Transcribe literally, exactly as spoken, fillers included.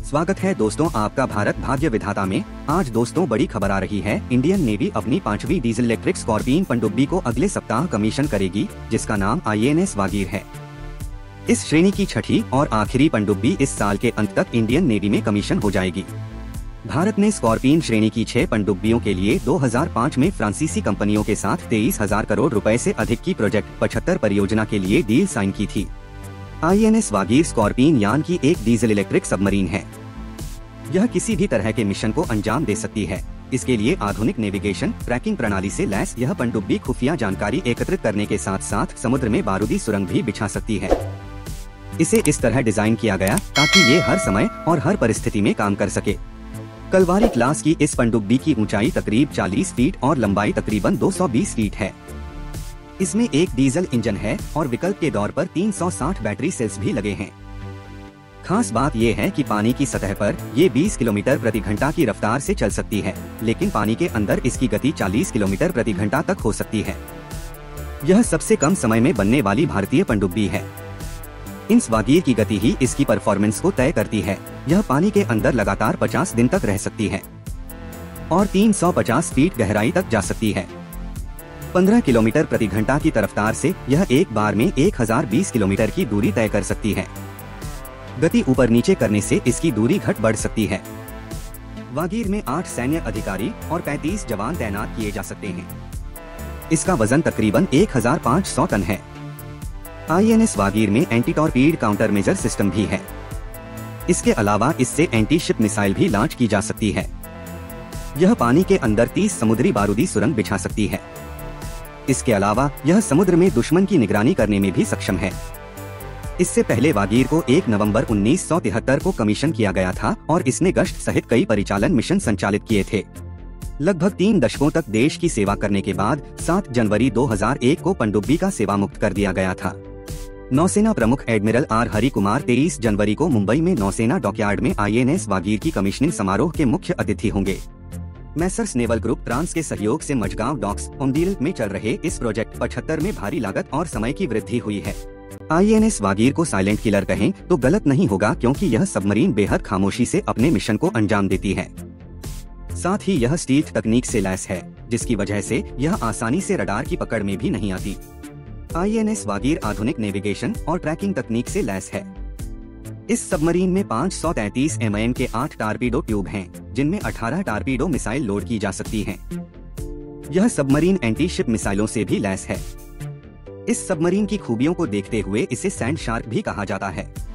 स्वागत है दोस्तों आपका भारत भाग्य विधाता में। आज दोस्तों बड़ी खबर आ रही है। इंडियन नेवी अपनी पांचवी डीजल इलेक्ट्रिक स्कॉर्पियन पनडुब्बी को अगले सप्ताह कमीशन करेगी, जिसका नाम आई एन एस वागीर है। इस श्रेणी की छठी और आखिरी पनडुब्बी इस साल के अंत तक इंडियन नेवी में कमीशन हो जाएगी। भारत ने स्कॉर्पियन श्रेणी की छह पनडुब्बियों के लिए दो हज़ार पाँच में फ्रांसीसी कंपनियों के साथ तेईस हजार करोड़ रुपए से अधिक की प्रोजेक्ट पचहत्तर परियोजना के लिए डील साइन की थी। I N S Vagir scorpion यान की एक डीजल इलेक्ट्रिक सबमरीन है। यह किसी भी तरह के मिशन को अंजाम दे सकती है। इसके लिए आधुनिक नेविगेशन ट्रैकिंग प्रणाली से लैस यह पनडुब्बी खुफिया जानकारी एकत्रित करने के साथ साथ समुद्र में बारूदी सुरंग भी बिछा सकती है। इसे इस तरह डिजाइन किया गया ताकि ये हर समय और हर परिस्थिति में काम कर सके। कलवारी क्लास की इस पनडुब्बी की ऊंचाई तकरीब चालीस फीट और लंबाई तकरीबन दो सौ बीस फीट है। इसमें एक डीजल इंजन है और विकल्प के दौर पर तीन सौ साठ बैटरी सेल्स भी लगे हैं। खास बात यह है कि पानी की सतह पर ये बीस किलोमीटर प्रति घंटा की रफ्तार से चल सकती है, लेकिन पानी के अंदर इसकी गति चालीस किलोमीटर प्रति घंटा तक हो सकती है। यह सबसे कम समय में बनने वाली भारतीय पनडुब्बी है। इन वागीर की गति ही इसकी परफॉर्मेंस को तय करती है। यह पानी के अंदर लगातार पचास दिन तक रह सकती है और तीन सौ पचास फीट गहराई तक जा सकती है। पंद्रह किलोमीटर प्रति घंटा की रफ्तार से यह एक बार में एक हज़ार बीस किलोमीटर की दूरी तय कर सकती है। गति ऊपर नीचे करने से इसकी दूरी घट बढ़ सकती है। वागीर में आठ सैन्य अधिकारी और पैंतीस जवान तैनात किए जा सकते हैं। इसका वजन तकरीबन एक हज़ार पाँच सौ टन है। आई एन एस वागीर में anti torpedo counter measure system भी है। इसके अलावा इससे एंटी शिप मिसाइल भी लॉन्च की जा सकती है। यह पानी के अंदर तीस समुद्री बारूदी सुरंग बिछा सकती है। इसके अलावा यह समुद्र में दुश्मन की निगरानी करने में भी सक्षम है। इससे पहले वागीर को एक नवंबर उन्नीस सौ तिहत्तर को कमीशन किया गया था और इसने गश्त सहित कई परिचालन मिशन संचालित किए थे। लगभग तीन दशकों तक देश की सेवा करने के बाद सात जनवरी दो हज़ार एक को पनडुब्बी का सेवा मुक्त कर दिया गया था। नौसेना प्रमुख एडमिरल आर हरि कुमार तेईस जनवरी को मुंबई में नौसेना डॉकयार्ड में आई एन एस वागीर की कमीशनिंग समारोह के मुख्य अतिथि होंगे। मैसर्स नेवल ग्रुप फ्रांस के सहयोग से मझगांव डॉक्स ओमडील में चल रहे इस प्रोजेक्ट पचहत्तर में भारी लागत और समय की वृद्धि हुई है। आई एन एस वागीर को साइलेंट किलर कहें तो गलत नहीं होगा, क्योंकि यह सबमरीन बेहद खामोशी से अपने मिशन को अंजाम देती है। साथ ही यह स्टील्थ तकनीक से लैस है, जिसकी वजह से यह आसानी से रडार की पकड़ में भी नहीं आती। आई एन एस वागीर आधुनिक नेविगेशन और ट्रैकिंग तकनीक से लैस है। इस सबमरीन में पाँच सौ तैंतीस एम एम के आठ टारपीडो ट्यूब हैं, जिनमें अठारह टारपीडो मिसाइल लोड की जा सकती हैं। यह सबमरीन एंटी शिप मिसाइलों से भी लैस है। इस सबमरीन की खूबियों को देखते हुए इसे सैंड शार्क भी कहा जाता है।